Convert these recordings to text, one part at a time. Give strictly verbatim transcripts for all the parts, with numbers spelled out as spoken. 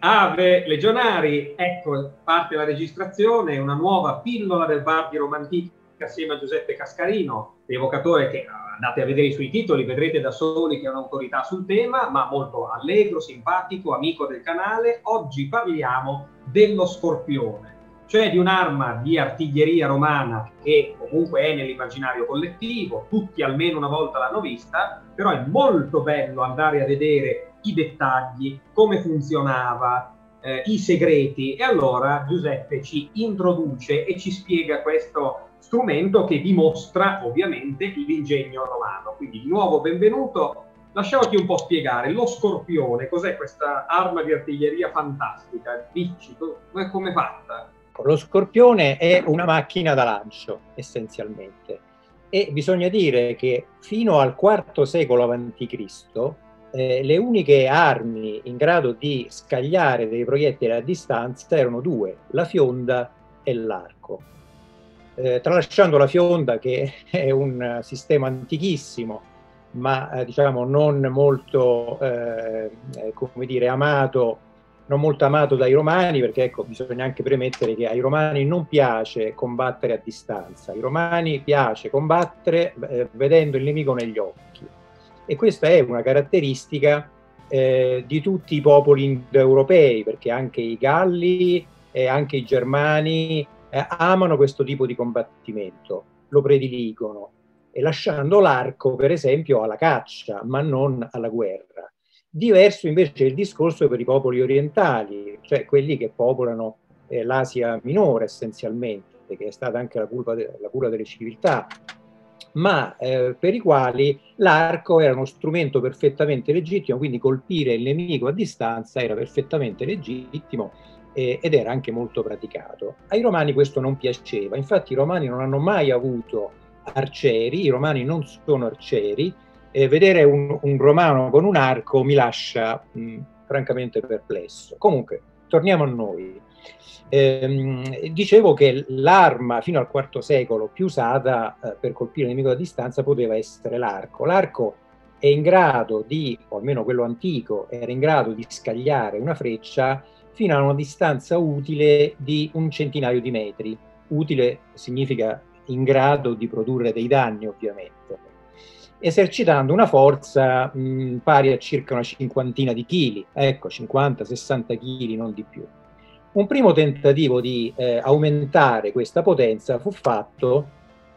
Ave legionari, ecco, parte la registrazione, una nuova pillola del bar di Roma Antica assieme a Giuseppe Cascarino, evocatore che andate a vedere i suoi titoli, vedrete da soli che è un'autorità sul tema, ma molto allegro, simpatico, amico del canale. Oggi parliamo dello Scorpione, cioè di un'arma di artiglieria romana che comunque è nell'immaginario collettivo, tutti almeno una volta l'hanno vista, però è molto bello andare a vedere i dettagli, come funzionava, eh, i segreti. E allora Giuseppe ci introduce e ci spiega questo strumento che dimostra ovviamente l'ingegno romano. Quindi di nuovo benvenuto, lasciamoti un po' spiegare lo Scorpione, cos'è questa arma di artiglieria fantastica? Dici, come è fatta? Lo Scorpione è una macchina da lancio essenzialmente, e bisogna dire che fino al quarto secolo avanti Cristo eh, le uniche armi in grado di scagliare dei proiettili a distanza erano due: la fionda e l'arco. Eh, tralasciando la fionda, che è un sistema antichissimo, ma eh, diciamo non molto eh, come dire, amato, non molto amato dai romani, perché ecco, bisogna anche premettere che ai romani non piace combattere a distanza, ai romani piace combattere eh, vedendo il nemico negli occhi, e questa è una caratteristica eh, di tutti i popoli indoeuropei, perché anche i Galli e anche i Germani eh, amano questo tipo di combattimento, lo prediligono, e lasciando l'arco per esempio alla caccia, ma non alla guerra. Diverso invece è il discorso per i popoli orientali, cioè quelli che popolano eh, l'Asia minore essenzialmente, che è stata anche la, culpa de la cura delle civiltà, ma eh, per i quali l'arco era uno strumento perfettamente legittimo, quindi colpire il nemico a distanza era perfettamente legittimo eh, ed era anche molto praticato. Ai romani questo non piaceva, infatti i romani non hanno mai avuto arcieri, i romani non sono arcieri. Eh, vedere un, un romano con un arco mi lascia mh, francamente perplesso. Comunque, torniamo a noi. Eh, dicevo che l'arma fino al quarto secolo più usata eh, per colpire il nemico da distanza poteva essere l'arco. L'arco è in grado di, o almeno quello antico, era in grado di scagliare una freccia fino a una distanza utile di un centinaio di metri. Utile significa in grado di produrre dei danni, ovviamente, esercitando una forza mh, pari a circa una cinquantina di chili, ecco, cinquanta sessanta chili, non di più. Un primo tentativo di eh, aumentare questa potenza fu fatto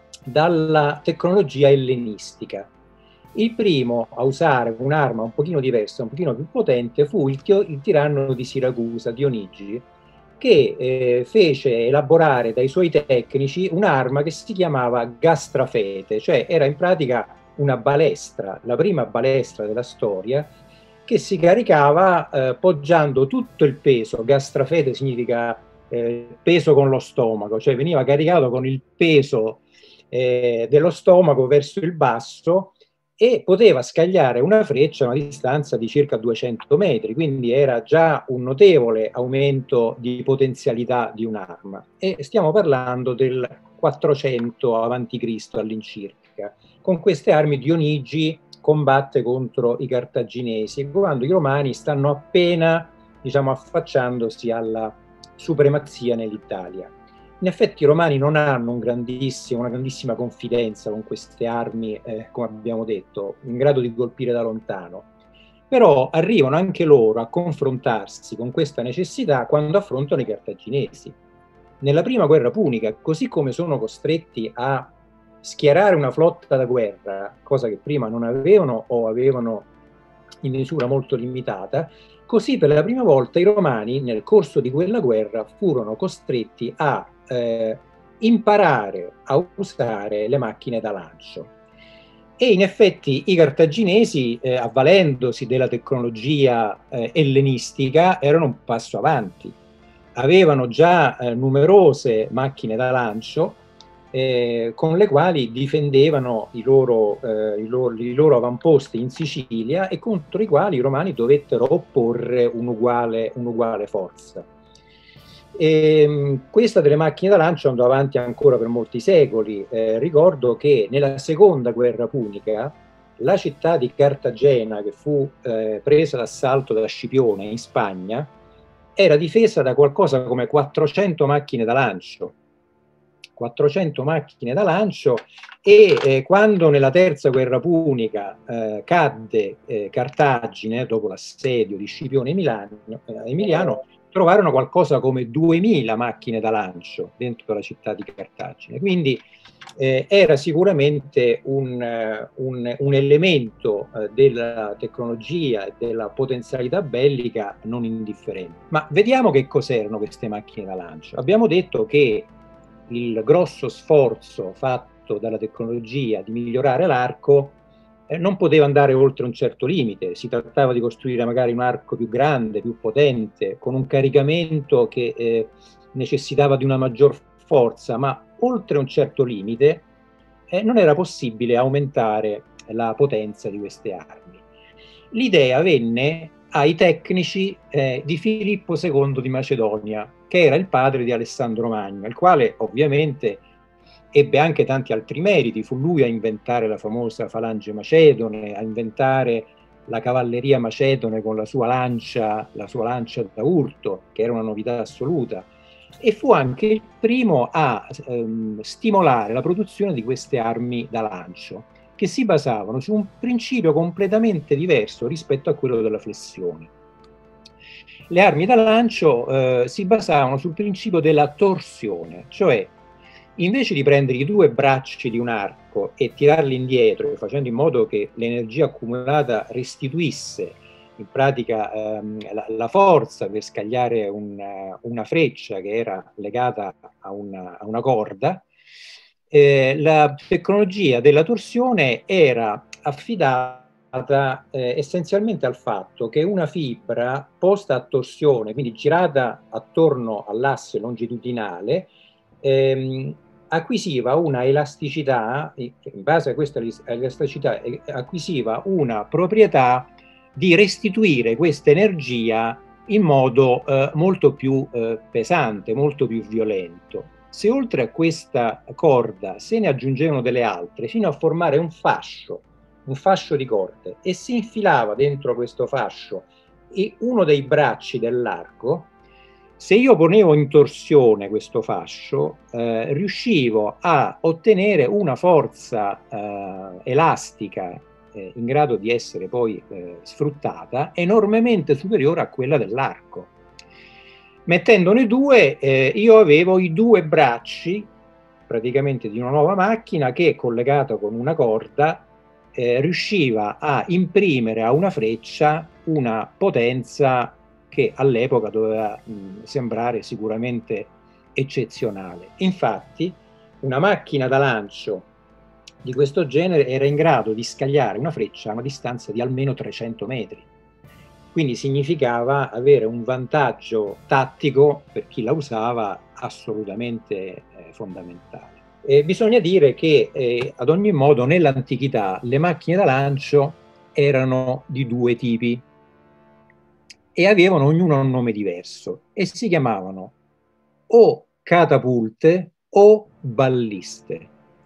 dalla tecnologia ellenistica. Il primo a usare un'arma un pochino diversa, un pochino più potente, fu il, il tiranno di Siracusa, Dionigi, che eh, fece elaborare dai suoi tecnici un'arma che si chiamava gastrafete, cioè era in pratica una balestra, la prima balestra della storia, che si caricava eh, poggiando tutto il peso. Gastrafete significa eh, peso con lo stomaco, cioè veniva caricato con il peso eh, dello stomaco verso il basso, e poteva scagliare una freccia a una distanza di circa duecento metri, quindi era già un notevole aumento di potenzialità di un'arma. E stiamo parlando del quattrocento avanti Cristo all'incirca. Con queste armi Dionigi combatte contro i cartaginesi, quando i romani stanno appena, diciamo, affacciandosi alla supremazia nell'Italia. In effetti i romani non hanno un grandissimo, una grandissima confidenza con queste armi, eh, come abbiamo detto, in grado di colpire da lontano. Però arrivano anche loro a confrontarsi con questa necessità quando affrontano i cartaginesi. Nella prima guerra punica, così come sono costretti a schierare una flotta da guerra, cosa che prima non avevano o avevano in misura molto limitata, così per la prima volta i romani nel corso di quella guerra furono costretti a eh, imparare a usare le macchine da lancio. E in effetti i cartaginesi, eh, avvalendosi della tecnologia eh, ellenistica, erano un passo avanti. Avevano già eh, numerose macchine da lancio eh, con le quali difendevano i loro, eh, i, loro, i loro avamposti in Sicilia, e contro i quali i romani dovettero opporre un'uguale un forza. E, questa delle macchine da lancio andò avanti ancora per molti secoli. Eh, ricordo che nella seconda guerra punica la città di Cartagena, che fu eh, presa d'assalto da Scipione in Spagna, era difesa da qualcosa come quattrocento macchine da lancio. quattrocento macchine da lancio e eh, quando nella terza guerra punica eh, cadde eh, Cartagine dopo l'assedio di Scipione Emiliano, eh, Emiliano trovarono qualcosa come duemila macchine da lancio dentro la città di Cartagine. Quindi eh, era sicuramente un, un, un elemento eh, della tecnologia e della potenzialità bellica non indifferente. Ma vediamo che cos'erano queste macchine da lancio. Abbiamo detto che il grosso sforzo fatto dalla tecnologia di migliorare l'arco eh, non poteva andare oltre un certo limite. Si trattava di costruire magari un arco più grande, più potente, con un caricamento che eh, necessitava di una maggior forza, ma oltre un certo limite eh, non era possibile aumentare la potenza di queste armi. L'idea venne ai tecnici eh, di Filippo secondo di Macedonia, che era il padre di Alessandro Magno, il quale ovviamente ebbe anche tanti altri meriti. Fu lui a inventare la famosa falange macedone, a inventare la cavalleria macedone con la sua lancia, la sua lancia da urto, che era una novità assoluta, e fu anche il primo a ehm, stimolare la produzione di queste armi da lancio, che si basavano su un principio completamente diverso rispetto a quello della flessione. Le armi da lancio eh, si basavano sul principio della torsione, cioè invece di prendere i due bracci di un arco e tirarli indietro, facendo in modo che l'energia accumulata restituisse in pratica ehm, la, la forza per scagliare un, una freccia che era legata a una, a una corda, eh, la tecnologia della torsione era affidata Eh, essenzialmente al fatto che una fibra posta a torsione, quindi girata attorno all'asse longitudinale, ehm, acquisiva una elasticità, in base a questa elasticità eh, acquisiva una proprietà di restituire questa energia in modo eh, molto più eh, pesante, molto più violento. Se oltre a questa corda se ne aggiungevano delle altre, fino a formare un fascio, un fascio di corde, e si infilava dentro questo fascio e uno dei bracci dell'arco, se io ponevo in torsione questo fascio, eh, riuscivo a ottenere una forza eh, elastica eh, in grado di essere poi eh, sfruttata enormemente superiore a quella dell'arco. Mettendone due, eh, io avevo i due bracci praticamente di una nuova macchina che, collegata con una corda, Eh, riusciva a imprimere a una freccia una potenza che all'epoca doveva mh, sembrare sicuramente eccezionale. Infatti, una macchina da lancio di questo genere era in grado di scagliare una freccia a una distanza di almeno trecento metri. Quindi significava avere un vantaggio tattico per chi la usava assolutamente eh, fondamentale. Eh, bisogna dire che eh, ad ogni modo nell'antichità le macchine da lancio erano di due tipi e avevano ognuno un nome diverso e si chiamavano o catapulte o balliste.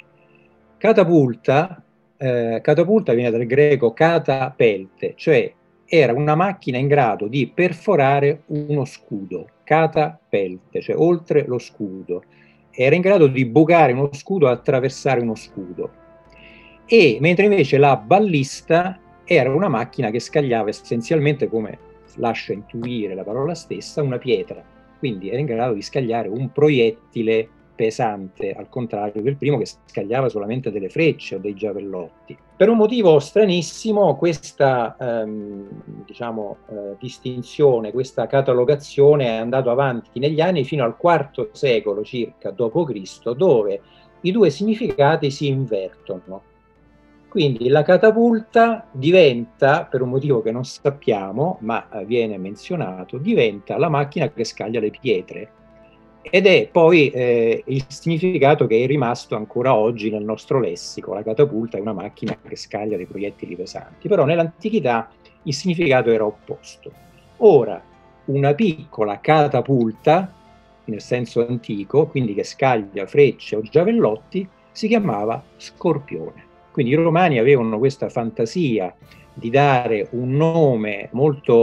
Catapulta, eh, catapulta viene dal greco catapelte, cioè era una macchina in grado di perforare uno scudo, catapelte, cioè oltre lo scudo. Era in grado di bucare uno scudo, attraversare uno scudo. E mentre invece la ballista era una macchina che scagliava essenzialmente, come lascia intuire la parola stessa, una pietra. Quindi era in grado di scagliare un proiettile pesante, al contrario del primo che scagliava solamente delle frecce o dei giavellotti. Per un motivo stranissimo questa ehm, diciamo, eh, distinzione, questa catalogazione è andata avanti negli anni fino al quarto secolo circa dopo Cristo, dove i due significati si invertono. Quindi la catapulta diventa, per un motivo che non sappiamo, ma viene menzionato, diventa la macchina che scaglia le pietre. Ed è poi eh, il significato che è rimasto ancora oggi nel nostro lessico. La catapulta è una macchina che scaglia dei proiettili pesanti, però nell'antichità il significato era opposto. Ora, una piccola catapulta, nel senso antico, quindi che scaglia frecce o giavellotti, si chiamava scorpione. Quindi i romani avevano questa fantasia di dare un nome molto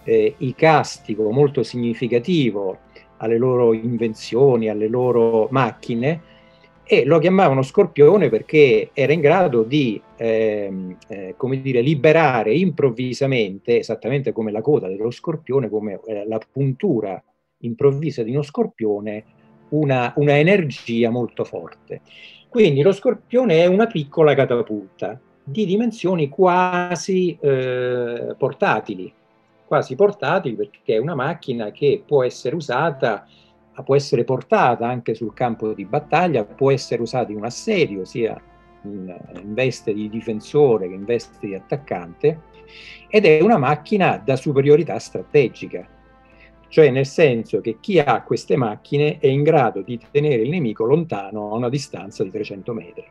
eh, icastico molto significativo alle loro invenzioni, alle loro macchine, e lo chiamavano Scorpione perché era in grado di eh, eh, come dire, liberare improvvisamente, esattamente come la coda dello scorpione, come eh, la puntura improvvisa di uno scorpione, una, una energia molto forte. Quindi lo Scorpione è una piccola catapulta di dimensioni quasi eh, portatili, quasi portatili perché è una macchina che può essere usata, può essere portata anche sul campo di battaglia, può essere usata in un assedio, sia in, in veste di difensore che in veste di attaccante, ed è una macchina da superiorità strategica, cioè nel senso che chi ha queste macchine è in grado di tenere il nemico lontano a una distanza di trecento metri.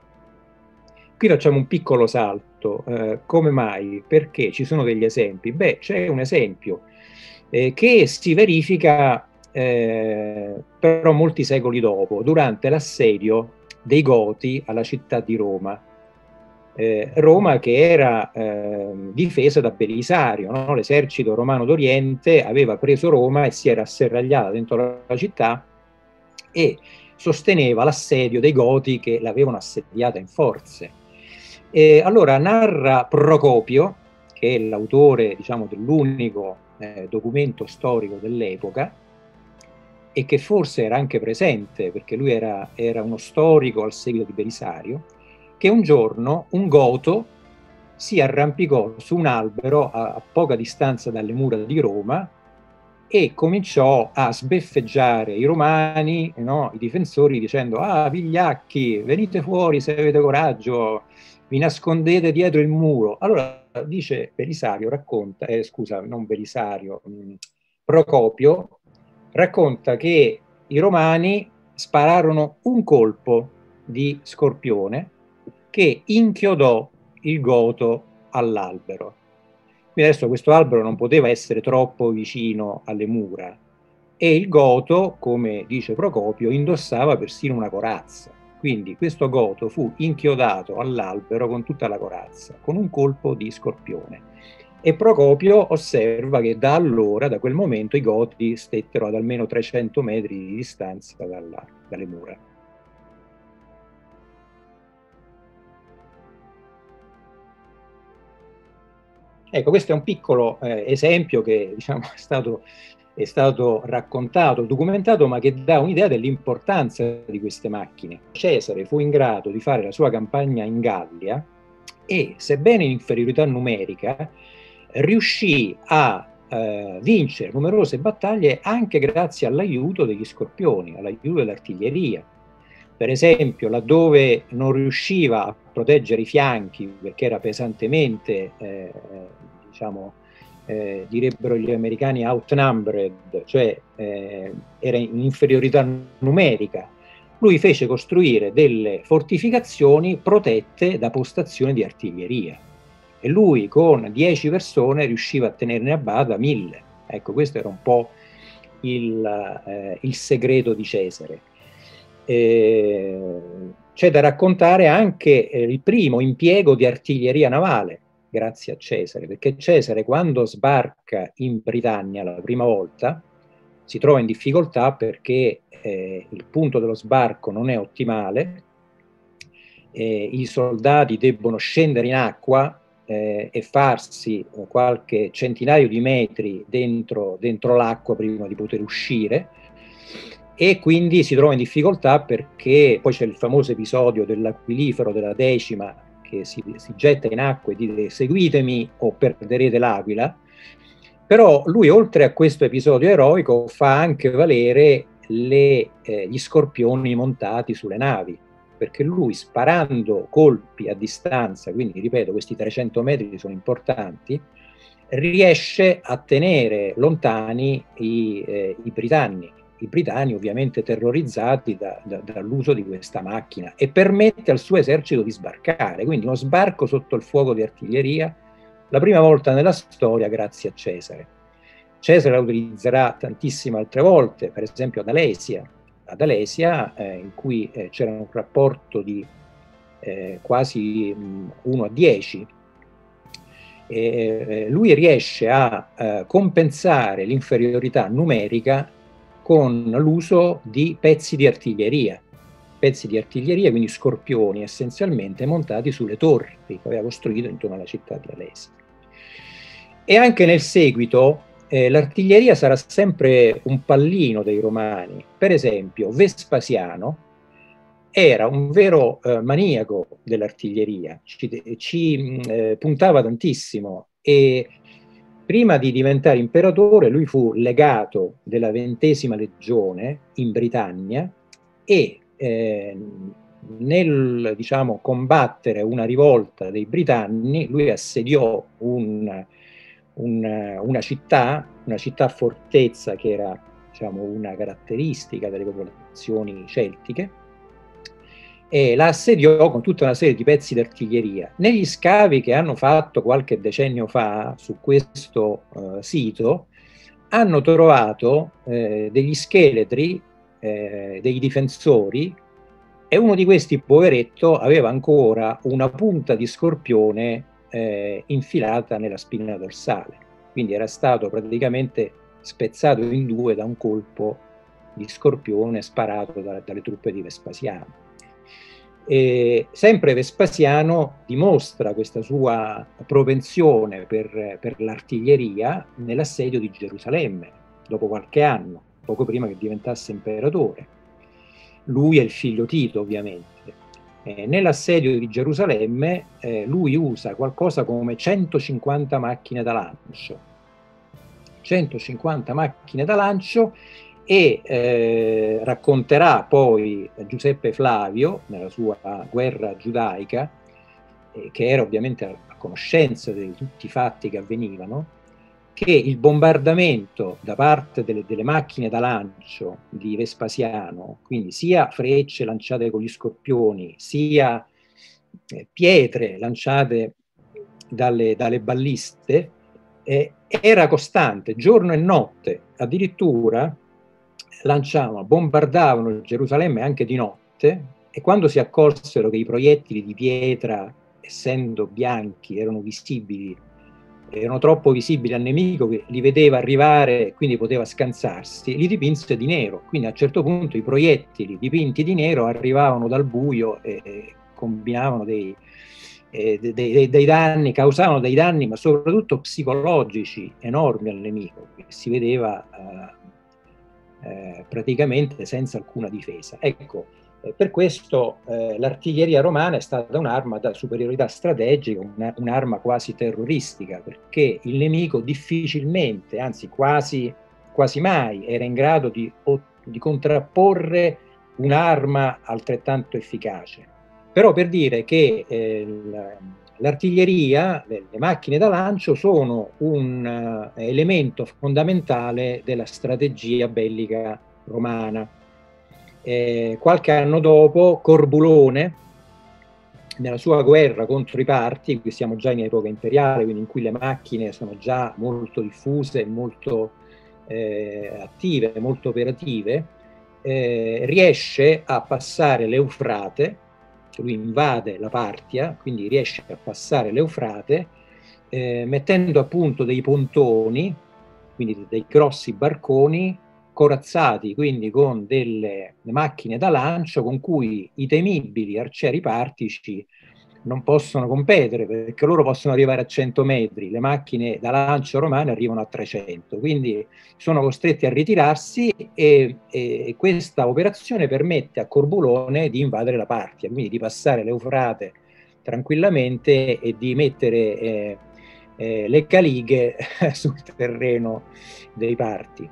Qui facciamo un piccolo salto. Eh, come mai? Perché ci sono degli esempi? Beh, c'è un esempio eh, che si verifica eh, però molti secoli dopo, durante l'assedio dei Goti alla città di Roma. Eh, Roma che era eh, difesa da Belisario, no? L'esercito romano d'Oriente aveva preso Roma e si era asserragliata dentro la città e sosteneva l'assedio dei Goti che l'avevano assediata in forze. E allora narra Procopio, che è l'autore, diciamo, dell'unico eh, documento storico dell'epoca, e che forse era anche presente, perché lui era, era uno storico al seguito di Belisario, che un giorno un goto si arrampicò su un albero a, a poca distanza dalle mura di Roma e cominciò a sbeffeggiare i romani, no, i difensori, dicendo: ah, vigliacchi, venite fuori se avete coraggio, vi nascondete dietro il muro. Allora dice Belisario, racconta, eh, scusa, non Belisario, mh, Procopio, racconta che i romani spararono un colpo di scorpione che inchiodò il goto all'albero. Quindi adesso questo albero non poteva essere troppo vicino alle mura e il goto, come dice Procopio, indossava persino una corazza. Quindi questo goto fu inchiodato all'albero con tutta la corazza, con un colpo di scorpione. E Procopio osserva che da allora, da quel momento, i Goti stettero ad almeno trecento metri di distanza dalla, dalle mura. Ecco, questo è un piccolo eh, esempio che, diciamo, è stato, è stato raccontato, documentato, ma che dà un'idea dell'importanza di queste macchine. Cesare fu in grado di fare la sua campagna in Gallia e, sebbene in inferiorità numerica, riuscì a eh, vincere numerose battaglie anche grazie all'aiuto degli scorpioni, all'aiuto dell'artiglieria. Per esempio, laddove non riusciva a proteggere i fianchi perché era pesantemente, eh, diciamo, eh, direbbero gli americani outnumbered, cioè eh, era in inferiorità numerica, lui fece costruire delle fortificazioni protette da postazioni di artiglieria. E lui con dieci persone riusciva a tenerne a bada mille. Ecco, questo era un po' il, eh, il segreto di Cesare. Eh, c'è da raccontare anche eh, il primo impiego di artiglieria navale, grazie a Cesare, perché Cesare quando sbarca in Britannia la prima volta si trova in difficoltà perché eh, il punto dello sbarco non è ottimale, eh, i soldati debbono scendere in acqua eh, e farsi qualche centinaio di metri dentro, dentro l'acqua prima di poter uscire, e quindi si trova in difficoltà perché poi c'è il famoso episodio dell'aquilifero della Decima che si, si getta in acqua e dice seguitemi o perderete l'Aquila. Però lui, oltre a questo episodio eroico, fa anche valere le, eh, gli scorpioni montati sulle navi, perché lui, sparando colpi a distanza, quindi ripeto, questi trecento metri sono importanti, riesce a tenere lontani i, eh, i britannici. I britannici ovviamente terrorizzati da, da, dall'uso di questa macchina, e permette al suo esercito di sbarcare, quindi uno sbarco sotto il fuoco di artiglieria, la prima volta nella storia grazie a Cesare. Cesare la utilizzerà tantissime altre volte, per esempio ad Alesia, ad Alesia eh, in cui eh, c'era un rapporto di eh, quasi uno a dieci, eh, lui riesce a eh, compensare l'inferiorità numerica con l'uso di pezzi di artiglieria, pezzi di artiglieria, quindi scorpioni essenzialmente montati sulle torri che aveva costruito intorno alla città di Alesi. E anche nel seguito eh, l'artiglieria sarà sempre un pallino dei romani. Per esempio, Vespasiano era un vero eh, maniaco dell'artiglieria, ci, ci eh, puntava tantissimo, e prima di diventare imperatore lui fu legato della ventesima legione in Britannia e eh, nel, diciamo, combattere una rivolta dei britanni lui assediò un, un, una città, una città fortezza che era, diciamo, una caratteristica delle popolazioni celtiche, e la assediò con tutta una serie di pezzi d'artiglieria. Negli scavi che hanno fatto qualche decennio fa su questo uh, sito hanno trovato eh, degli scheletri eh, dei difensori, e uno di questi, poveretto, aveva ancora una punta di scorpione eh, infilata nella spina dorsale, quindi era stato praticamente spezzato in due da un colpo di scorpione sparato da, dalle truppe di Vespasiano. E sempre Vespasiano dimostra questa sua propensione per, per l'artiglieria nell'assedio di Gerusalemme, dopo qualche anno, poco prima che diventasse imperatore. Lui e il figlio Tito, ovviamente. Eh, nell'assedio di Gerusalemme eh, lui usa qualcosa come centocinquanta macchine da lancio. centocinquanta macchine da lancio, e eh, racconterà poi Giuseppe Flavio nella sua guerra giudaica, eh, che era ovviamente a, a conoscenza di tutti i fatti che avvenivano, che il bombardamento da parte delle, delle macchine da lancio di Vespasiano, quindi sia frecce lanciate con gli scorpioni, sia eh, pietre lanciate dalle, dalle balliste, eh, era costante giorno e notte. Addirittura lanciavano, bombardavano Gerusalemme anche di notte, e quando si accorsero che i proiettili di pietra, essendo bianchi, erano visibili, erano troppo visibili al nemico, che li vedeva arrivare e quindi poteva scansarsi, li dipinse di nero. Quindi a un certo punto i proiettili dipinti di nero arrivavano dal buio e, e combinavano dei, eh, dei, dei, dei danni, causavano dei danni, ma soprattutto psicologici enormi al nemico, che si vedeva eh, Eh, praticamente senza alcuna difesa. Ecco, eh, per questo eh, l'artiglieria romana è stata un'arma da superiorità strategica, un'arma quasi terroristica, perché il nemico difficilmente, anzi quasi, quasi mai, era in grado di, o, di contrapporre un'arma altrettanto efficace. Però, per dire che eh, l'artiglieria, le, le macchine da lancio, sono un uh, elemento fondamentale della strategia bellica romana. Eh, qualche anno dopo, Corbulone, nella sua guerra contro i Parti, qui siamo già in epoca imperiale, quindi in cui le macchine sono già molto diffuse, molto eh, attive, molto operative, eh, riesce a passare l'Eufrate. Lui invade la Partia, quindi riesce a passare l'Eufrate, eh, mettendo a punto dei pontoni, quindi dei grossi barconi corazzati, quindi con delle macchine da lancio con cui i temibili arcieri partici non possono competere, perché loro possono arrivare a cento metri, le macchine da lancio romane arrivano a trecento, quindi sono costretti a ritirarsi, e, e questa operazione permette a Corbulone di invadere la Partia, quindi di passare l'Eufrate tranquillamente e di mettere eh, eh, le calighe sul terreno dei Parti.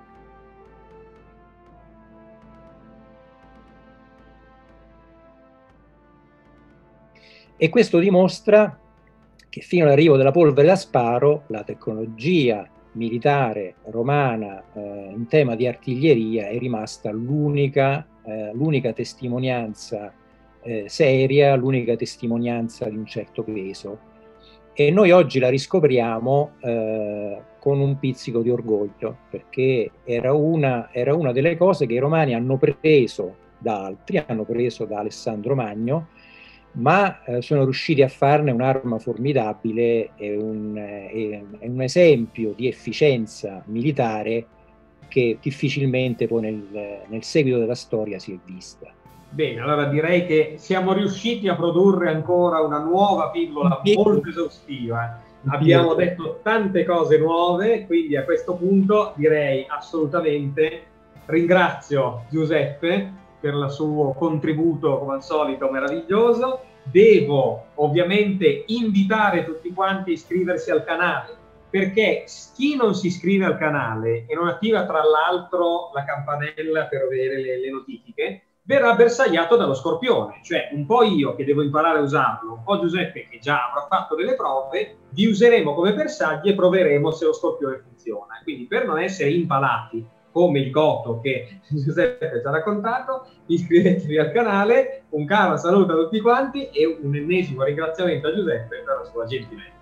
E questo dimostra che fino all'arrivo della polvere da sparo la tecnologia militare romana eh, in tema di artiglieria è rimasta l'unica eh, l'unica testimonianza eh, seria, l'unica testimonianza di un certo peso. E noi oggi la riscopriamo eh, con un pizzico di orgoglio, perché era una, era una delle cose che i romani hanno preso da altri, hanno preso da Alessandro Magno, ma eh, sono riusciti a farne un'arma formidabile e un, eh, un esempio di efficienza militare che difficilmente poi nel, nel seguito della storia si è vista. Bene, allora direi che siamo riusciti a produrre ancora una nuova pillola molto esaustiva. Abbiamo detto tante cose nuove, quindi a questo punto direi assolutamente ringrazio Giuseppe per il suo contributo, come al solito, meraviglioso. Devo ovviamente invitare tutti quanti a iscriversi al canale, perché chi non si iscrive al canale e non attiva tra l'altro la campanella per avere le, le notifiche, verrà bersagliato dallo scorpione, cioè un po' io che devo imparare a usarlo, un po' Giuseppe che già avrà fatto delle prove, vi useremo come bersagli e proveremo se lo scorpione funziona. Quindi per non essere impalati come il Goto che Giuseppe ci ha raccontato, iscrivetevi al canale, un caro saluto a tutti quanti e un ennesimo ringraziamento a Giuseppe per la sua gentilezza.